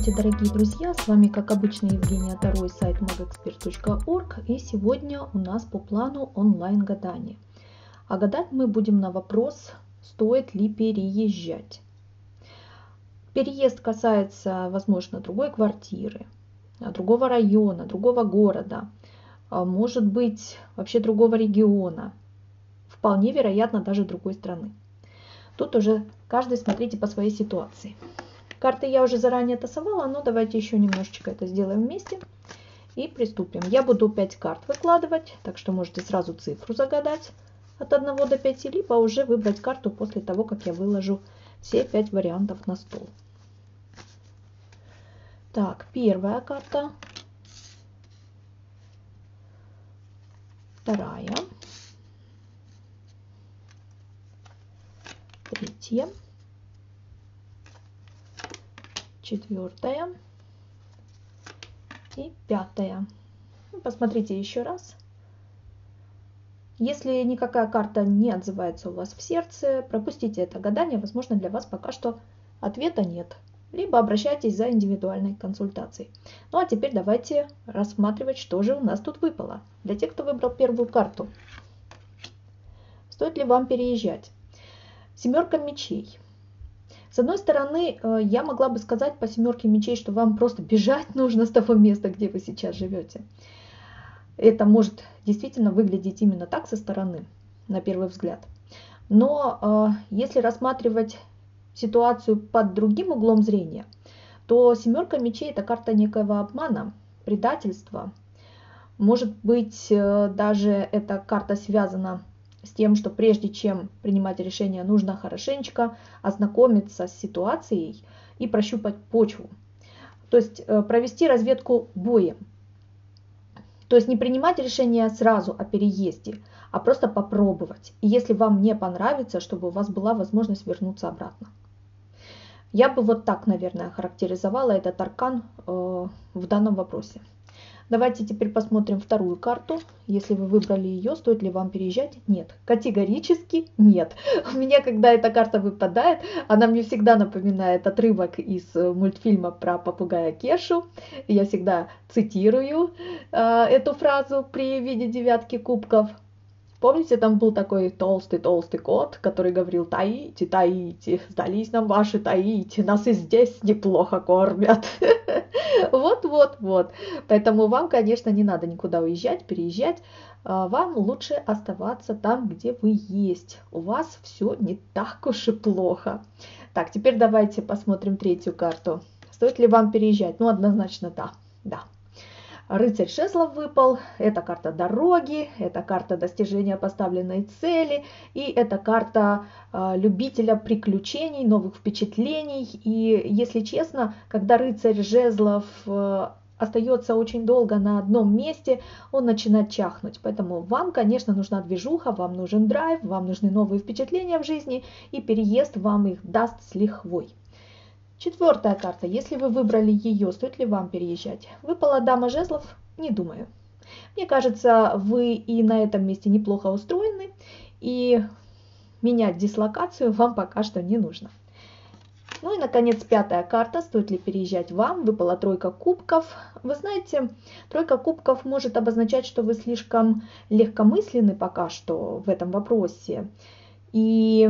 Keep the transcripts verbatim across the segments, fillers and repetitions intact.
Здравствуйте, дорогие друзья! С вами, как обычно, Евгения Таро, сайт магэксперт точка орг. И сегодня у нас по плану онлайн-гадание. А гадать мы будем на вопрос, стоит ли переезжать. Переезд касается, возможно, другой квартиры, другого района, другого города, может быть, вообще другого региона, вполне вероятно, даже другой страны. Тут уже каждый смотрите по своей ситуации. Карты я уже заранее тасовала, но давайте еще немножечко это сделаем вместе и приступим. Я буду пять карт выкладывать, так что можете сразу цифру загадать от одного до пяти, либо уже выбрать карту после того, как я выложу все пять вариантов на стол. Так, первая карта, вторая, третья, четвертая и пятая. Посмотрите еще раз. Если никакая карта не отзывается у вас в сердце, пропустите это гадание. Возможно, для вас пока что ответа нет. Либо обращайтесь за индивидуальной консультацией. Ну а теперь давайте рассматривать, что же у нас тут выпало. Для тех, кто выбрал первую карту. Стоит ли вам переезжать? Семерка мечей. С одной стороны, я могла бы сказать по семерке мечей, что вам просто бежать нужно с того места, где вы сейчас живете. Это может действительно выглядеть именно так со стороны, на первый взгляд. Но если рассматривать ситуацию под другим углом зрения, то семерка мечей — это карта некоего обмана, предательства. Может быть, даже эта карта связана с тем, что прежде чем принимать решение, нужно хорошенечко ознакомиться с ситуацией и прощупать почву. То есть провести разведку боем. То есть не принимать решение сразу о переезде, а просто попробовать. И если вам не понравится, чтобы у вас была возможность вернуться обратно. Я бы вот так, наверное, характеризовала этот аркан э, в данном вопросе. Давайте теперь посмотрим вторую карту. Если вы выбрали ее, стоит ли вам переезжать? Нет, категорически нет. У меня, когда эта карта выпадает, она мне всегда напоминает отрывок из мультфильма про попугая Кешу. Я всегда цитирую э, эту фразу при виде девятки кубков. Помните, там был такой толстый-толстый кот, который говорил: «Таити, Таити, сдались нам ваши Таити, нас и здесь неплохо кормят». Вот-вот-вот. Поэтому вам, конечно, не надо никуда уезжать, переезжать. Вам лучше оставаться там, где вы есть. У вас все не так уж и плохо. Так, теперь давайте посмотрим третью карту. Стоит ли вам переезжать? Ну, однозначно да, да. Рыцарь жезлов выпал, это карта дороги, это карта достижения поставленной цели, и это карта э, любителя приключений, новых впечатлений. И если честно, когда рыцарь жезлов э, остается очень долго на одном месте, он начинает чахнуть. Поэтому вам, конечно, нужна движуха, вам нужен драйв, вам нужны новые впечатления в жизни, и переезд вам их даст с лихвой. Четвертая карта. Если вы выбрали ее, стоит ли вам переезжать? Выпала дама жезлов? Не думаю. Мне кажется, вы и на этом месте неплохо устроены, и менять дислокацию вам пока что не нужно. Ну и, наконец, пятая карта. Стоит ли переезжать вам? Выпала тройка кубков. Вы знаете, тройка кубков может обозначать, что вы слишком легкомысленны пока что в этом вопросе. И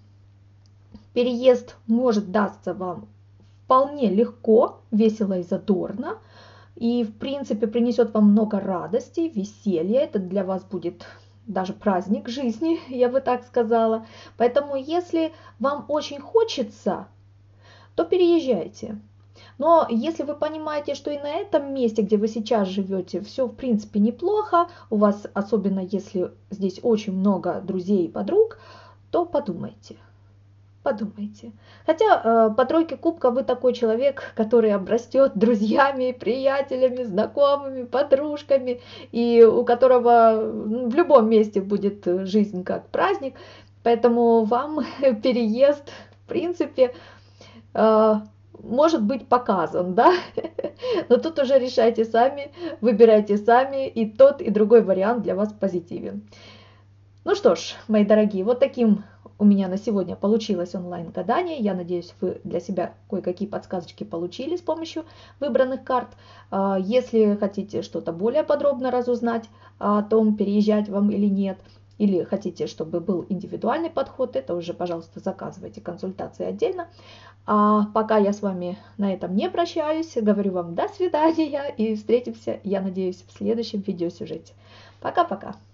переезд может дастся вам вполне легко, весело и задорно. И, в принципе, принесет вам много радости, веселья. Это для вас будет даже праздник жизни, я бы так сказала. Поэтому, если вам очень хочется, то переезжайте. Но если вы понимаете, что и на этом месте, где вы сейчас живете, все, в принципе, неплохо, у вас, особенно если здесь очень много друзей и подруг, то подумайте. Подумайте. Хотя э, по тройке кубка вы такой человек, который обрастет друзьями, приятелями, знакомыми, подружками, и у которого ну, в любом месте будет жизнь как праздник. Поэтому вам переезд, в принципе, э, может быть показан, да? Но тут уже решайте сами, выбирайте сами, и тот, и другой вариант для вас позитивен. Ну что ж, мои дорогие, вот таким у меня на сегодня получилось онлайн-гадание. Я надеюсь, вы для себя кое-какие подсказочки получили с помощью выбранных карт. Если хотите что-то более подробно разузнать о том, переезжать вам или нет, или хотите, чтобы был индивидуальный подход, это уже, пожалуйста, заказывайте консультации отдельно. А пока я с вами на этом не прощаюсь, говорю вам до свидания и встретимся, я надеюсь, в следующем видеосюжете. Пока-пока!